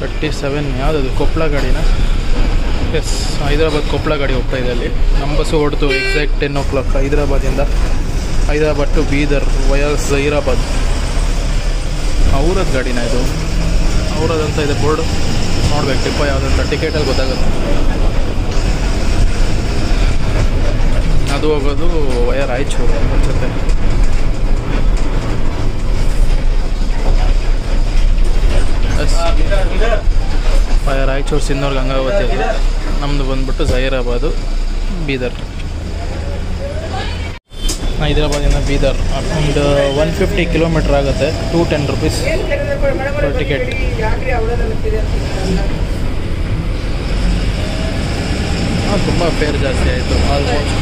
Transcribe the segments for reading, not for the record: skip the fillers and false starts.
37 ಯಾವುದದು ಕೊಪ್ಪಳ ಗಾಡಿನ? ಎಸ್, ಹೈದರಾಬಾದ್ ಕೊಪ್ಪಳ ಗಾಡಿ ಹೋಗ್ತಾ ಇದೆ. ಅಲ್ಲಿ ನಮ್ಮ ಬಸ್ಸು ಹೊಡ್ತು ಎಕ್ಸಾಕ್ಟ್ 10 o'clock ಹೈದರಾಬಾದಿಂದ. Hyderabad to Bidar via Zahirabad. ಅವ್ರದ್ದು ಗಾಡಿನ ಇದು, ಅವ್ರದ್ದಂತ ಇದೆ ಬೋರ್ಡು. ನೋಡ್ಬೇಕು ಟಿಪ್ಪ ಯಾವುದಂತ ಟಿಕೆಟಲ್ಲಿ ಗೊತ್ತಾಗುತ್ತೆ. ಅದು ಹೋಗೋದು ವಯಾ ರಾಯಚೂರು ಅನ್ಸುತ್ತೆ. ವಯಾ ರಾಯಚೂರು ಸಿನ್ನೂರು ಗಂಗಾವತಿ. ಅದು ನಮ್ಮದು ಬಂದ್ಬಿಟ್ಟು ಜಹೀರಾಬಾದು ಬೀದರ್. ಹೈದರಾಬಾದಿಂದ ಬೀದರ್ ಒಂದು 150 ಕಿಲೋಮೀಟ್ರ್ ಆಗುತ್ತೆ. 210 rupees ಪರ್ ಟಿಕೆಟ್. ತುಂಬ ಫೇರ್ ಜಾಸ್ತಿ ಆಯಿತು ಆಲ್ಮೋಸ್ಟ್.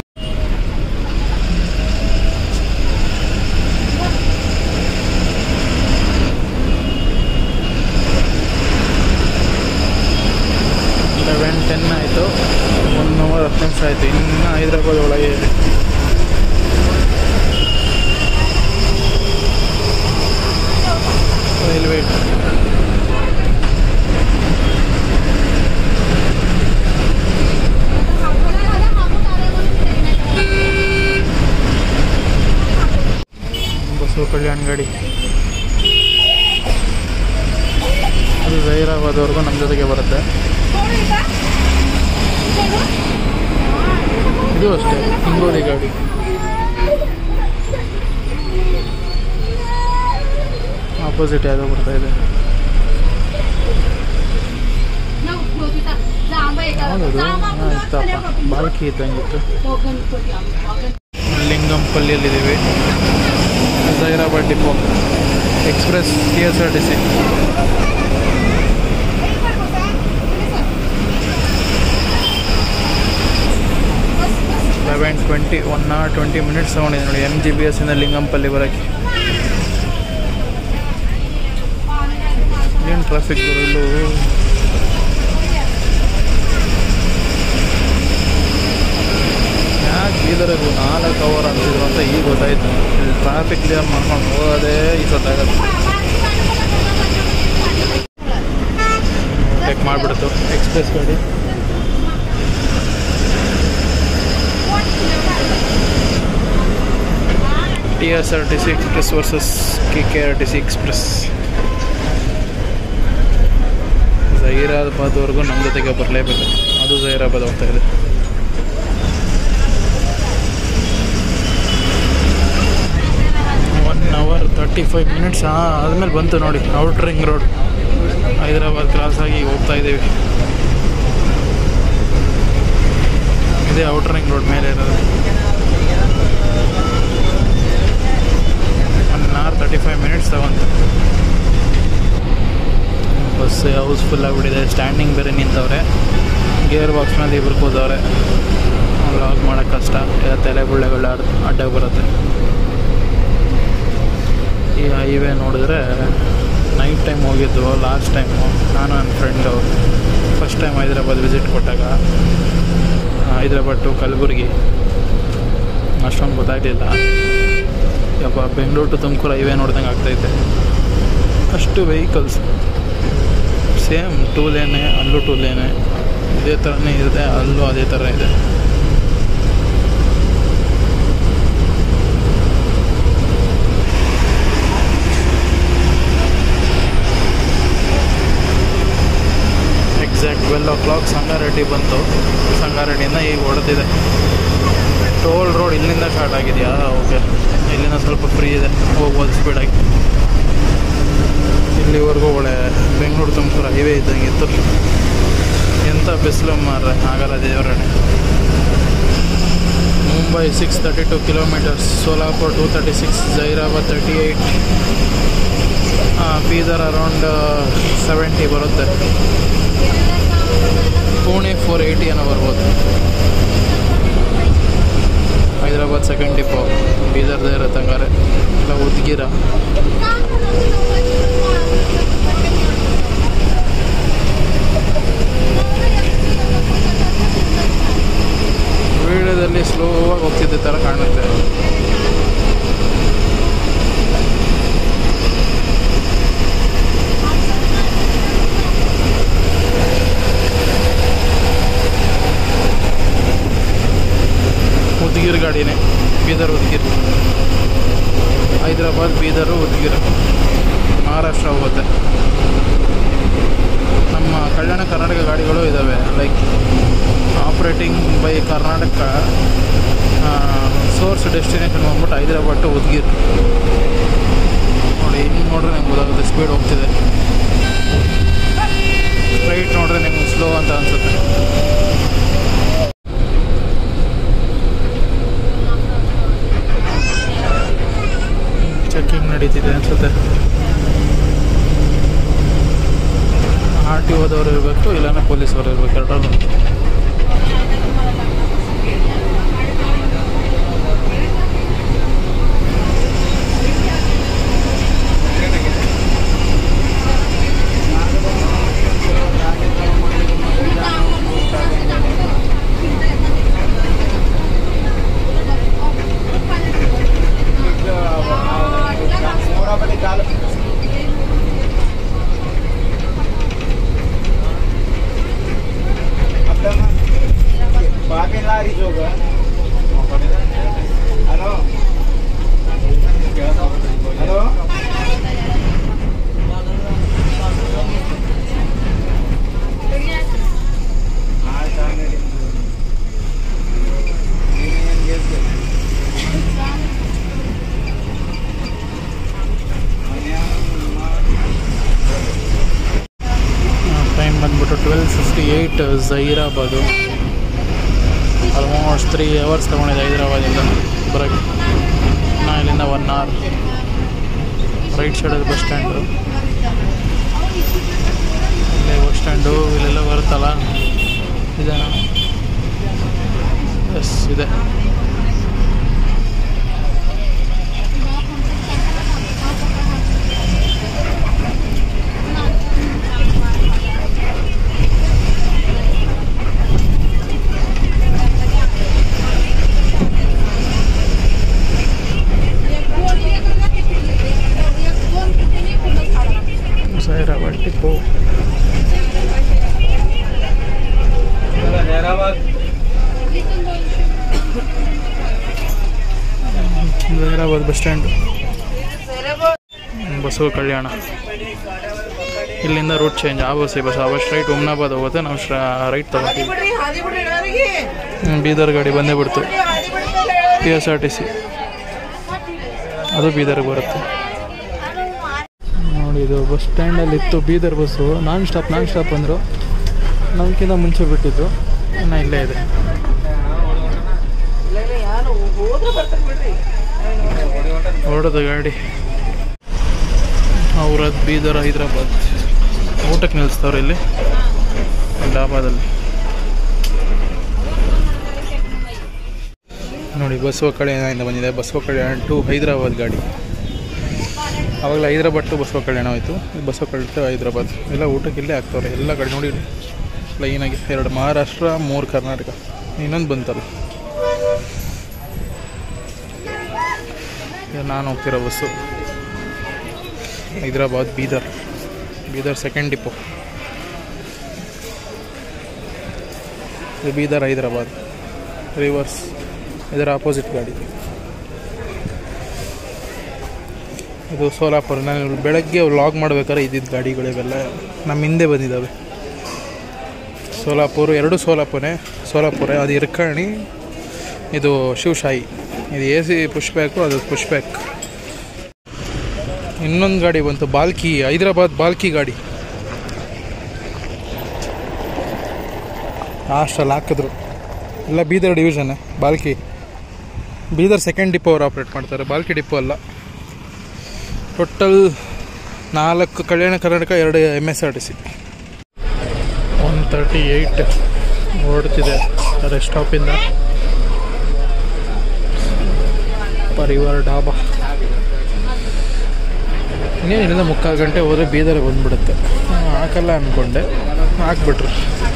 ಆಯಿತು, 1 hour 10 ನಿಮಿಷ ಆಯಿತು. ಇನ್ನು ಹೈದರಾಬಾದ್ ಒಳಗೆ ಇದೆ. ರೈಲ್ವೆ ಬಸವ ಕಲ್ಯಾಣ ಗಾಡಿ. ಅದು ಜಹೀರಾಬಾದ್ವರೆಗೂ ನಮ್ಮ ಜೊತೆಗೆ ಬರುತ್ತೆ. ಇದು ಅಷ್ಟೇ ಹಿಂಗೋಲಿ ಗಾಡಿ. ಆಪೋಸಿಟ್ ಯಾವುದೋ ಬರ್ತಾ ಇದೆ. ಬಾಲ್ಕಿ ಇದ್ದಂಗಿತ್ತು. ಲಿಂಗಂಪಲ್ಲಿಯಲ್ಲಿದ್ದೀವಿ. Zahirabad depot express KKRTC. 11:20 1 hour 20 minutes ತಗೊಂಡಿದೆ ನೋಡಿ MGBS ಇಂದ ಲಿಂಗಂಪಲ್ಲಿ ಬರೋಕ್ಕೆ. ಏನು ಟ್ರಾಫಿಕ್ ಬರಲು. ಯಾಕೆ ಬೀದರ್ಗೂ 4 hour ಆಗ್ತಿದ್ರು ಅಂತ ಈಗ ಗೊತ್ತಾಯ್ತು. ಇಲ್ಲಿ ಟ್ರಾಫಿಕ್ ಕ್ಲಿಯರ್ ಮಾಡ್ಕೊಂಡು ಹೋಗೋದೇ ಇಷ್ಟೊತ್ತಾಗತ್ತೆ. ಚೆಕ್ ಮಾಡಿಬಿಡ್ತು ಎಕ್ಸ್ಪ್ರೆಸ್ ಗಾಡಿ. TSRTC Express versus KKRTC Express. ಜಹೀರಾಬಾದ್ವರೆಗೂ ನಮ್ಮ ಜೊತೆಗೆ ಬರಲೇಬೇಕು. ಅದು ಜಹೀರಾಬಾದ್ ಹೋಗ್ತಾ ಇದೆ. ಒನ್ ಅವರ್ 35 minutes ಆದಮೇಲೆ ಬಂತು ನೋಡಿ outer ring road. Hyderabad cross ಆಗಿ ಹೋಗ್ತಾ ಇದ್ದೀವಿ. ಇದೇ ಔಟರ್ ರಿಂಗ್ ರೋಡ್ ಮೇಲೆ ಇರೋದು. 1 hour 35 minutes ತಗೊಂತು. ಬಸ್ ಹೌಸ್ಫುಲ್ ಆಗಿಬಿಟ್ಟಿದೆ. ಸ್ಟ್ಯಾಂಡಿಂಗ್ ಬೇರೆ ನಿಂತವ್ರೆ. ಗೇರ್ ಬಾಕ್ಸ್ ಮೇಲೆ ಇಬ್ಬರು ಕೂತವ್ರೆ. ಲಾಗ್ ಮಾಡೋಕ್ಕೆ ಕಷ್ಟ. ತಲೆ ಗುಳ್ಳೆಗಳು ಅಡ್ಡ ಬರುತ್ತೆ. ಈ ಹೈವೇ ನೋಡಿದ್ರೆ ನೈಟ್ ಟೈಮ್ ಹೋಗಿದ್ದು ಲಾಸ್ಟ್ ಟೈಮು. ನಾನು ನನ್ನ friend first time Hyderabad visit ಕೊಟ್ಟಾಗ. ಹೈದರಾಬಾದ್ ಟು ಕಲಬುರ್ಗಿ ಅಷ್ಟೊಂದು ಗೊತ್ತಾಗಲಿಲ್ಲ. ಯಪ್ಪ, ಬೆಂಗಳೂರು ಟು ತುಮಕೂರು ಹೈವೇ ನೋಡ್ದಂಗೆ ಆಗ್ತೈತೆ. ಅಷ್ಟು ವೆಹಿಕಲ್ಸ್ ಸೇಮ್ 2 lane, ಅಲ್ಲೂ 2 lane ಇದೇ ಥರನೇ ಇದೆ. ಅಲ್ಲೂ ಅದೇ ಥರ ಇದೆ. ಎಕ್ಸಾಕ್ಟ್ 12 o'clock ಸಂಗಾರೆಡ್ಡಿ ಬಂತು. ಸಂಗಾರೆಡ್ಡಿಯಿಂದ ಈಗ ಹೊಡೆದಿದೆ. ಟೋಲ್ ರೋಡ್ ಇಲ್ಲಿಂದ ಸ್ಟಾರ್ಟ್ ಆಗಿದೆಯಾ? ಓಕೆ, ಇಲ್ಲಿಂದ ಸ್ವಲ್ಪ ಫ್ರೀ ಇದೆ, ಹೋಗ್ಬೋದು ಸ್ಪೀಡಾಗಿ. ಇಲ್ಲಿವರೆಗೂ ಒಳ್ಳೆ ಬೆಂಗಳೂರು ತುಮಕೂರು ಹೈವೇ ಇದ್ದಂಗಿತ್ತು. ಎಂಥ ಬಿಸಿಲು ಮಾರ್ರೆ, ಆಗಲ್ಲ ದೇವರಣೆ. ಮುಂಬೈ 632 kilometers, ಸೋಲಾಪುರ್ 236, ಜಹೀರಾಬಾದ್ 38, ಬೀದರ್ ಅರೌಂಡ್ 70 ಬರುತ್ತೆ. ಪುಣೆ 480 ಏನೋ ಬರ್ಬೋದು. ಹೈದರಾಬಾದ್ ಸೆಕೆಂಡ್ ಡಿಪೋ ಬೀದರ್ದೇ ಇರುತ್ತೆ ಹಂಗಾರೆ. ಇಲ್ಲ ಉದ್ಗಿರ. ವೀಡಿಯೋದಲ್ಲಿ ಸ್ಲೋವಾಗಿ ಹೋಗ್ತಿದ್ದ ಥರ ಕಾಣುತ್ತೆ. ನಮ್ಮ ಕಲ್ಯಾಣ ಕರ್ನಾಟಕ ಗಾಡಿಗಳು ಇದ್ದಾವೆ, like operating by Karnataka. Source destination ಬಂದ್ಬಿಟ್ಟು ಹೈದರಾಬಾದ್ ಟು ಉದ್ಗಿರ್. ನೋಡಿ, ಹಿಂಗೆ ನೋಡ್ರೆ ನಂಗೆ ಗೊತ್ತಾಗುತ್ತೆ ಸ್ಪೀಡ್ ಹೋಗ್ತಿದೆ. ಸ್ಟ್ರೈಟ್ ನೋಡ್ರೆ ನಿಮ್ಗೆ ಸ್ಲೋ ಅಂತ ಅನಿಸುತ್ತೆ. ಚೆಕಿಂಗ್ ನಡೀತಿದೆ ಅನಿಸುತ್ತೆ. RTO ದವರು ಇರಬೇಕು, ಇಲ್ಲಾಂದ್ರೆ ಪೊಲೀಸವರು ಇರಬೇಕು, ಎರಡರಲ್ಲೂ. ಬಂದ್ಬಿಟ್ಟು 12:58 ಹೈದರಾಬಾದು. ಆಲ್ಮೋಸ್ಟ್ 3 hours ತೊಗೊಂಡಿದೆ ಹೈದರಾಬಾದಿಂದ ಬರೋಕ್ಕೆ. ನಾ ಇಲ್ಲಿಂದ 1 hour. ರೈಟ್ ಸೈಡಲ್ಲಿ ಬಸ್ ಸ್ಟ್ಯಾಂಡು, ಇಲ್ಲೇ ಬಸ್ ಸ್ಟ್ಯಾಂಡು, ಇಲ್ಲೆಲ್ಲ ಬರುತ್ತಲ್ಲ ಇದೆ. ಎಸ್ ಇದೆ. Hyderabad depot. Hyderabad bus stand, Basava Kalyan. इल्लिंद रूट चेंज आ बस स्ट्रैट उमनाबाद होಗುತ್ತೆ, ನಾವು ರೈಟ್ ತಗೋತೀವಿ. ಬೀದರ್ ಗಾಡಿ ಬಂದೇ ಬಿಡ್ತು. KKRTC ಅದು ಬೀದರ್ಗೆ ಬರುತ್ತೆ. ನೋಡಿ, ಇದು ಬಸ್ ಸ್ಟ್ಯಾಂಡಲ್ಲಿ ಇತ್ತು ಬೀದರ್ ಬಸ್ಸು. ನಾನ್ ಸ್ಟಾಪ್ ಅಂದರು. ನಮ್ಗಿಂತ ಮುಂಚೆ ಬಿಟ್ಟಿದ್ದು. ಇನ್ನು ಇಲ್ಲೇ ಇದೆ. ಹೊರಡೋದು ಗಾಡಿ. ಔರದ್, ಬೀದರ್, ಹೈದರಾಬಾದ್. ಊಟಕ್ಕೆ ನಿಲ್ಲಿಸ್ತವ್ರೆ ಇಲ್ಲಿ ಡಾಬಾದಲ್ಲಿ. ನೋಡಿ, ಬಸವ ಕಲ್ಯಾಣದಿಂದ ಬಂದಿದೆ. ಬಸವ ಕಲ್ಯಾಣ ಟು ಹೈದರಾಬಾದ್ ಗಾಡಿ. ಆವಾಗಲೇ ಹೈದರಾಬಾದ್ ಟು ಬಸವ ಕಲ್ಯಾಣ ಆಯಿತು. ಬಸವ ಕಲ್ಯಾಣ ಟು ಹೈದರಾಬಾದ್. ಎಲ್ಲ ಊಟಕ್ಕೆ ಇಲ್ಲೇ ಆಗ್ತವ್ರೆ ಎಲ್ಲ ಗಾಡಿ. ನೋಡಿ ಲೈನಾಗಿ 2 ಮಹಾರಾಷ್ಟ್ರ, 3 ಕರ್ನಾಟಕ, ಇನ್ನೊಂದು ಬಂತಲ್ಲ. ನಾನು ಹೋಗ್ತಿರೋ bus Hyderabad Bidar second depot. ಇದು ಬೀದರ್ ಹೈದರಾಬಾದ್ ರಿವರ್ಸ್. ಇದರ ಆಪೋಸಿಟ್ ಗಾಡಿ. ಇದು ಸೋಲಾಪುರ. ನಾನು ಬೆಳಗ್ಗೆ ವ್ಲಾಗ್ ಮಾಡ್ಬೇಕಾದ್ರೆ ಇದ್ದಿದ್ದು ಗಾಡಿಗಳಿವೆಲ್ಲ ನಮ್ಮ ಹಿಂದೆ ಬಂದಿದ್ದಾವೆ. ಸೋಲಾಪುರ, 2 ಸೋಲಾಪುರ. ಅದು ಇರ್ಕಣಿ, ಇದು ಶಿವಶಾಹಿ. ಇದು AC ಪುಷ್ ಬ್ಯಾಕು, ಅದು ಪುಷ್ ಬ್ಯಾಕ್. ಇನ್ನೊಂದು ಗಾಡಿ ಬಂತು, ಬಾಲ್ಕಿ, ಹೈದರಾಬಾದ್ ಬಾಲ್ಕಿ ಗಾಡಿ. ಅಷ್ಟಲ್ಲಿ ಹಾಕಿದ್ರು. ಎಲ್ಲ ಬೀದರ್ ಡಿವಿಷನ್ನೇ ಬಾಲ್ಕಿ. ಬೀದರ್ ಸೆಕೆಂಡ್ ಡಿಪೋ ಅವರು ಆಪ್ರೇಟ್ ಮಾಡ್ತಾರೆ, ಬಾಲ್ಕಿ ಡಿಪೋ ಅಲ್ಲ. Total 4 Kalyana Karnataka, 2 MSRTC. 1:38 ಓಡ್ತಿದೆ ರೆಸ್ಟ್ ಸ್ಟಾಪಿಂದ. ಪರಿವಾರ ಡಾಬಾ. ಇನ್ನೇನು ಇಲ್ಲಿಂದ 3/4 ಗಂಟೆ ಹೋದರೆ ಬೀದರ್ಗೆ ಬಂದುಬಿಡುತ್ತೆ. ಹಾಕಲ್ಲ ಅಂದ್ಕೊಂಡೆ, ಹಾಕ್ಬಿಟ್ರು.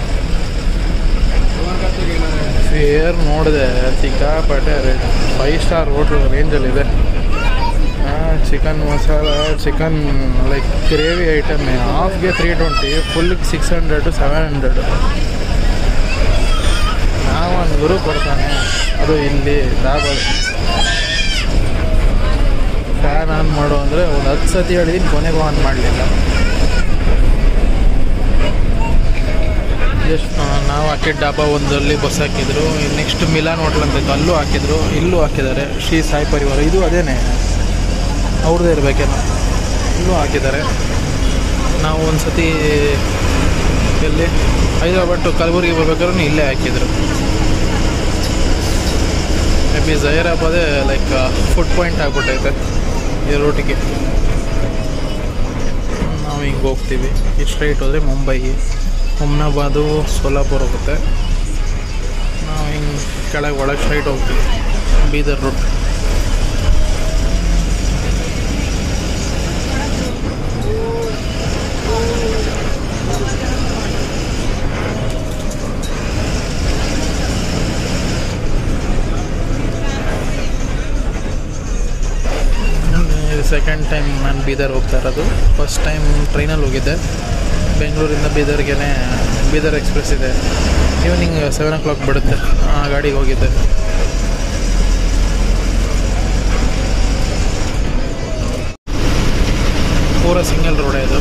ಫೇರ್ ನೋಡಿದೆ, ಸಿಕ್ಕಾಪಟ್ಟೆ ರೇಟ್. 5 ಸ್ಟಾರ್ ಹೋಟ್ಲು ರೇಂಜಲ್ಲಿದೆ. Chicken masala, chicken like gravy item ಹಾಫ್ಗೆ 320, ಫುಲ್ಗೆ 600 to 700. ನಾವೊಂದು ಗುರು ಕೊಡ್ತಾನೆ, ಅದು ಇಲ್ಲಿ ಡಾಬಾ. ಫ್ಯಾನ್ ಆನ್ ಮಾಡು ಅಂದರೆ ಒಂದು 10 ಸತಿ ಹೇಳಿದ್ದೀನಿ, ಕೊನೆಗೂ ಆನ್ ಮಾಡಲಿಲ್ಲ. ರಾಕೆಟ್ ಡಾಬಾ ಒಂದಲ್ಲಿ ಬಸ್ ಹಾಕಿದ್ರು. ನೆಕ್ಸ್ಟ್ ಮಿಲಾನ್ ಹೋಟ್ಲ್ ಅಂತ ಅಲ್ಲೂ ಹಾಕಿದ್ರು, ಇಲ್ಲೂ ಹಾಕಿದ್ದಾರೆ. ಶ್ರೀ ಸಾಯಿ ಪರಿವಾರ ಇದು ಅದೇನೆ, ಅವ್ರದ್ದೇ ಇರಬೇಕೇನೋ, ಇಲ್ಲೂ ಹಾಕಿದ್ದಾರೆ. ನಾವು ಒಂದು ಸತಿ ಎಲ್ಲಿ ಹೈದರಾಬಾದ್ ಟು ಕಲಬುರ್ಗಿ ಬರ್ಬೇಕಾದ್ರೂ ಇಲ್ಲೇ ಹಾಕಿದ್ರು. ಮೇ ಬಿ ಜಹೀರಾಬಾದೇ ಲೈಕ್ ಫುಡ್ ಪಾಯಿಂಟ್ ಆಗ್ಬಿಟ್ಟೈತೆ ಈ ರೂಟಿಗೆ. ನಾವು ಹಿಂಗೆ ಹೋಗ್ತೀವಿ, ಈ ಸ್ಟ್ರೈಟ್ ಹೋದರೆ ಮುಂಬೈ, ಹುಮ್ನಾಬಾದು, ಸೋಲಾಪುರ ಹೋಗುತ್ತೆ. ನಾವು ಹಿಂಗೆ ಕೆಳಗೆ ಒಳಗೆ ಸ್ಟ್ರೈಟ್ ಹೋಗ್ತೀವಿ, ಬೀದರ್ ರೂಟ್. ಸೆಕೆಂಡ್ ಟೈಮ್ ನಾನು ಬೀದರ್ ಹೋಗ್ತಾ ಇರೋದು. ಫಸ್ಟ್ ಟೈಮ್ ಟ್ರೈನಲ್ಲಿ ಹೋಗಿದ್ದೆ, ಬೆಂಗಳೂರಿಂದ ಬೀದರ್ಗೆ. ಬೀದರ್ ಎಕ್ಸ್ಪ್ರೆಸ್ ಇದೆ, ಈವ್ನಿಂಗ್ 7 o'clock ಬಿಡುತ್ತೆ, ಆ ಗಾಡಿಗೆ ಹೋಗಿದ್ದೆ. ಪೂರ ಸಿಂಗಲ್ ರೋಡೇ ಇದು.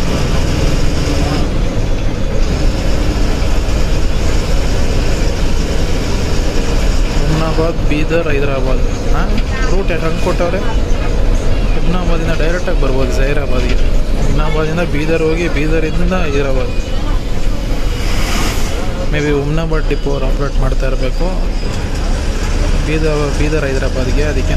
ಹುಮ್ನಾಬಾದ್, ಬೀದರ್, ಹೈದರಾಬಾದ್. ರೂಟ್ ಹಂಗೆ ಕೊಟ್ಟವ್ರೆ. ಹುಮ್ನಾಬಾದಿಂದ ಡೈರೆಕ್ಟಾಗಿ ಬರ್ಬೋದು ಜಹೀರಾಬಾದ್ಗೆ. ಹುಮ್ನಾಬಾದಿಂದ ಬೀದರ್ ಹೋಗಿ, ಬೀದರಿಂದ Hyderabad. Maybe Humnabad depot ಅವ್ರು ಆಪ್ರೇಟ್ ಮಾಡ್ತಾ ಇರಬೇಕು, ಬೀದರ್ ಹೈದರಾಬಾದ್ಗೆ. ಅದಕ್ಕೇ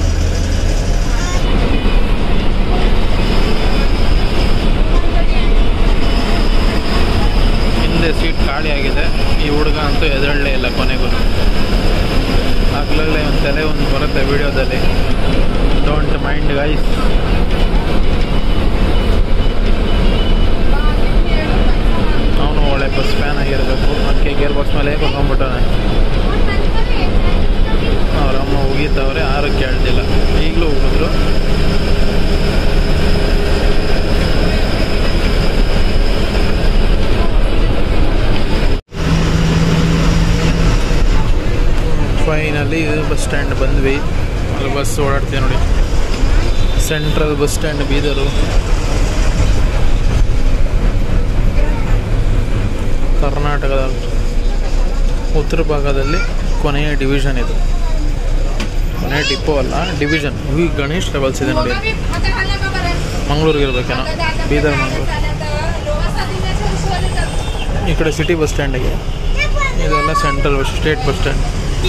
ಹಿಂದೆ ಸೀಟ್ ಖಾಲಿ ಆಗಿದೆ. ಈ ಹುಡುಗ ಅಂತೂ ಎದರಳ್ಳೇ ಇಲ್ಲ ಕೊನೆಗೂ. ಆಗ್ಲೇ ಒಂದು ತಲೆ ಒಂದು ಬರುತ್ತೆ ವಿಡಿಯೋದಲ್ಲಿ, ಡೋಂಟ್ ಮೈಂಡ್ ಗೈಸ್. ಅವನು ಒಳ್ಳೆ ಬಸ್ ಫ್ಯಾನ್ ಆಗಿರಬೇಕು, ಅದಕ್ಕೆ ಗೇರ್ ಬಾಕ್ಸ್ ಮೇಲೆ ಕೊಂಡ್ಬಿಟ್ಟಾನೆ. ಅವರಮ್ಮ ಹೋಗಿದ್ದವ್ರೆ, ಯಾರು ಕೇಳ್ತಿಲ್ಲ, ಈಗಲೂ ಹೋಗಿದ್ರು. ಫೈನಲಿ ಬಸ್ ಸ್ಟ್ಯಾಂಡ್ ಬಂದ್ವಿ. ಅಲ್ಲಿ ಬಸ್ ಓಡಾಡ್ತೀವಿ ನೋಡಿ, ಸೆಂಟ್ರಲ್ ಬಸ್ ಸ್ಟ್ಯಾಂಡ್ ಬೀದರು. ಕರ್ನಾಟಕದ ಉತ್ತರ ಭಾಗದಲ್ಲಿ ಕೊನೆಯ ಡಿವಿಷನ್ ಇದು, ಕೊನೆಯ ಡಿಪೋ ಅಲ್ಲ, ಡಿವಿಷನ್. ಈ ಗಣೇಶ್ ಟ್ರಾವೆಲ್ಸ್ ಇದೆ ನೋಡಿ, ಮಂಗಳೂರಿಗೆ ಇರಬೇಕೇನೋ, ಬೀದರ್ ಮಂಗಳೂರು. ಈ ಕಡೆ ಸಿಟಿ ಬಸ್ ಸ್ಟ್ಯಾಂಡಿಗೆ, ಇದೆಲ್ಲ central state bus stand.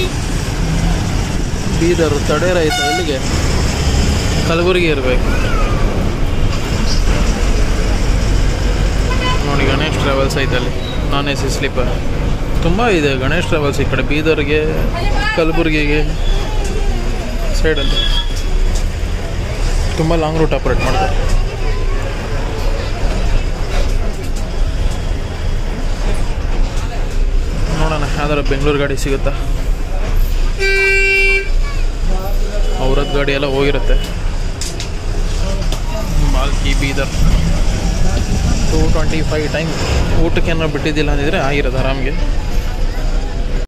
Bidar ತಡೇರ ಆಯ್ತಾ, ಇಲ್ಲಿಗೆ ಕಲಬುರಗಿ ಇರಬೇಕು ನೋಡಿ. ಗಣೇಶ್ ಟ್ರಾವೆಲ್ಸ್ ಐತಲ್ಲಿ, ನಾನ್ AC ಸ್ಲೀಪರ್ ತುಂಬ ಇದೆ. ಗಣೇಶ್ ಟ್ರಾವೆಲ್ಸ್ ಈ ಕಡೆ ಬೀದರ್ಗೆ, ಕಲಬುರಗಿಗೆ ಸೈಡಲ್ಲಿ ತುಂಬ ಲಾಂಗ್ ರೂಟ್ ಆಪ್ರೇಟ್ ಮಾಡ್ತಾರೆ. ನೋಡೋಣ ಯಾವ್ದಾರ ಬೆಂಗಳೂರು ಗಾಡಿ ಸಿಗುತ್ತಾ. ಅವ್ರದ್ದು ಗಾಡಿ ಎಲ್ಲ ಹೋಗಿರುತ್ತೆ. ಬಾಲ್ಕಿ ಬೀದರ್ 225 ಟೈಮ್. ಊಟಕ್ಕೆ ಏನೋ ಬಿಟ್ಟಿದ್ದಿಲ್ಲ ಅಂದಿದ್ರೆ ಆಗಿರೋದು ಆರಾಮಿಗೆ.